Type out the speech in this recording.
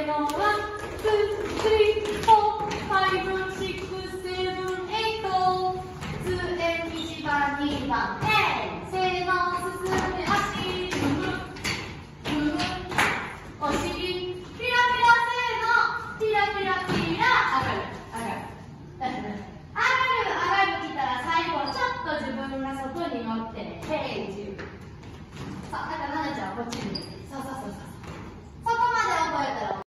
の1、2、3、4、5、6、7、8。2 and 1番、2番、せーの、進んで足、お尻、ピラピラせーの、ピラピラピラ、上がる、上がる。上がる来たら最後、ちょっと自分が外に乗ってね、平重。さあ、なんかななちゃんはこっちに。